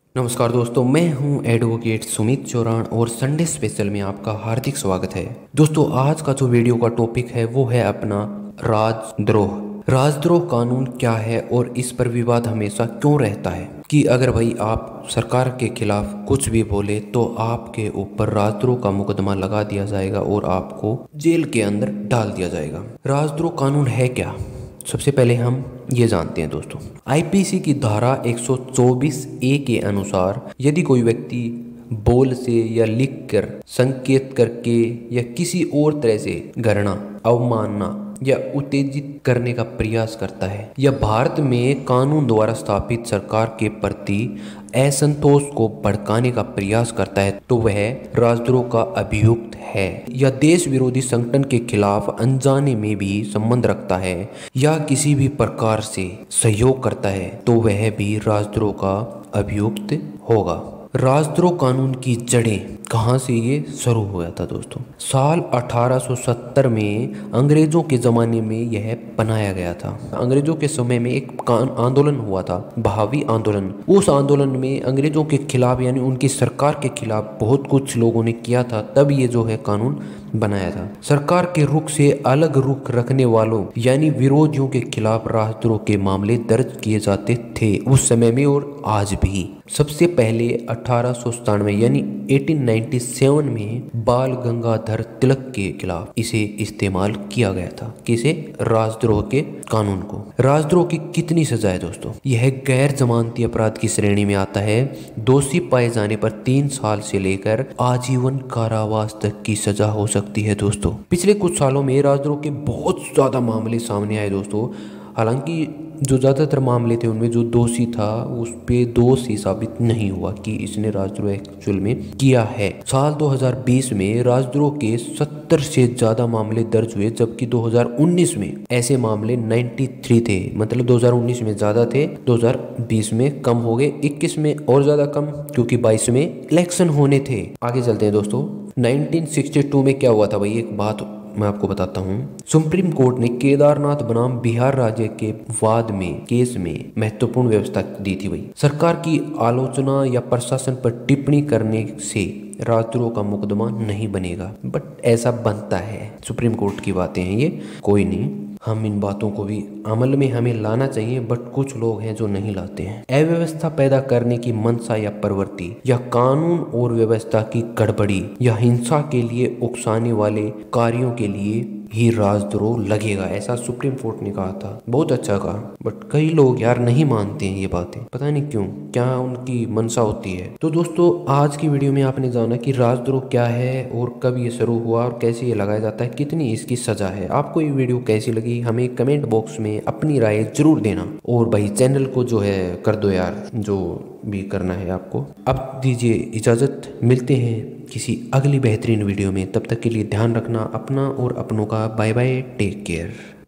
नमस्कार दोस्तों, मैं हूं एडवोकेट सुमित चौरान और संडे स्पेशल में आपका हार्दिक स्वागत है। दोस्तों, आज का जो वीडियो का टॉपिक है वो है अपना राजद्रोह। राजद्रोह कानून क्या है और इस पर विवाद हमेशा क्यों रहता है कि अगर भाई आप सरकार के खिलाफ कुछ भी बोले तो आपके ऊपर राजद्रोह का मुकदमा लगा दिया जाएगा और आपको जेल के अंदर डाल दिया जाएगा। राजद्रोह कानून है क्या, सबसे पहले हम ये जानते हैं दोस्तों। आईपीसी की धारा 124A के अनुसार यदि कोई व्यक्ति बोल से या लिख कर, संकेत करके या किसी और तरह से घृणा, अवमानना या उत्तेजित करने का प्रयास करता है या भारत में कानून द्वारा स्थापित सरकार के प्रति असंतोष को भड़काने का प्रयास करता है तो वह राजद्रोह का अभियुक्त है। या देश विरोधी संगठन के खिलाफ अनजाने में भी संबंध रखता है या किसी भी प्रकार से सहयोग करता है तो वह भी राजद्रोह का अभियुक्त होगा। राजद्रोह कानून की जड़ें कहाँ से ये शुरू हुआ था दोस्तों? साल 1870 में अंग्रेजों के ज़माने में यह बनाया गया था। अंग्रेजों के समय में एक आंदोलन हुआ था, बहावी आंदोलन। उस आंदोलन में अंग्रेजों के खिलाफ यानी उनकी सरकार के खिलाफ बहुत कुछ लोगों ने किया था, तब ये जो है कानून बनाया था। सरकार के रुख से अलग रुख रखने वालों यानी विरोधियों के खिलाफ राजद्रोह के मामले दर्ज किए जाते थे उस समय में और आज भी। सबसे पहले 1897 यानी 1897 में बाल गंगाधर तिलक के खिलाफ इसे इस्तेमाल किया गया था। किसे? राजद्रोह के कानून को। राजद्रोह की कितनी सजा है दोस्तों? यह गैर जमानती अपराध की श्रेणी में आता है। दोषी पाए जाने पर 3 साल से लेकर आजीवन कारावास तक की सजा हो सकती है दोस्तों। पिछले कुछ सालों में राजद्रोह के बहुत ज्यादा मामले सामने आए दोस्तों। हालांकि जो ज़्यादातर मामले थे उनमें जो दोषी था उस पे दोष ही साबित नहीं हुआ कि इसने राजद्रोह एक्चुअल में किया है। साल 2020 में राजद्रोह के 70 से ज़्यादा मामले दर्ज हुए, जबकि 2019 में ऐसे मामले 93 थे। मतलब 2019 में ज़्यादा थे, 2020 में कम हो गए, 21 में और ज़्यादा कम क्योंकि 22 में इलेक्शन होने थे। आगे चलते हैं दोस्तों। 1962 में क्या हुआ था भाई, एक बात मैं आपको बताता हूँ। सुप्रीम कोर्ट ने केदारनाथ बनाम बिहार राज्य के वाद में केस में महत्वपूर्ण व्यवस्था दी थी भाई। सरकार की आलोचना या प्रशासन पर टिप्पणी करने से राजद्रोह का मुकदमा नहीं बनेगा, बट ऐसा बनता है। सुप्रीम कोर्ट की बातें हैं ये, कोई नहीं। हम इन बातों को भी अमल में हमें लाना चाहिए, बट कुछ लोग हैं जो नहीं लाते हैं। अव्यवस्था पैदा करने की मंशा या प्रवृत्ति या कानून और व्यवस्था की गड़बड़ी या हिंसा के लिए उकसाने वाले कार्यों के लिए ही राजद्रोह लगेगा, ऐसा सुप्रीम कोर्ट ने कहा था। बहुत अच्छा कहा, बट कई लोग यार नहीं मानते हैं ये बातें, पता नहीं क्यों, क्या उनकी मंशा होती है। तो दोस्तों, आज की वीडियो में आपने जाना कि राजद्रोह क्या है और कब ये शुरू हुआ और कैसे ये लगाया जाता है, कितनी इसकी सजा है। आपको ये वीडियो कैसी लगी हमें कमेंट बॉक्स में अपनी राय जरूर देना। और भाई चैनल को जो है कर दो यार, जो भी करना है आपको। अब दीजिए इजाज़त, मिलते हैं किसी अगली बेहतरीन वीडियो में। तब तक के लिए ध्यान रखना अपना और अपनों का। Bye bye, take care.